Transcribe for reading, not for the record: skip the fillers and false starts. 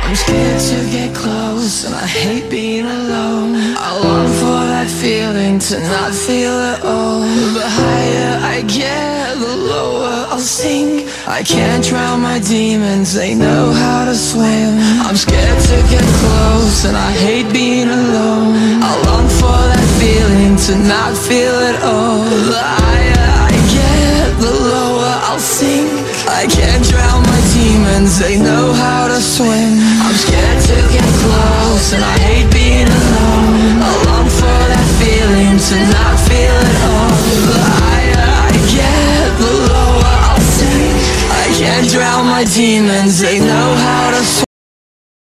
I'm scared to get close, and I hate being alone. I long for that feeling to not feel at all. The higher I get, the lower I'll sink. I can't drown my demons, they know how to swim. I'm scared to get close, and I hate being alone. I long for that feeling to not feel at all. The higher I get, the lower I'll sink. I can't drown my demons, they know how to swim. I'm scared to get close, and I hate being alone. I long for that feeling to not feel at all. The higher I get, the lower I'll sink. I can't drown my demons, they know how to swim.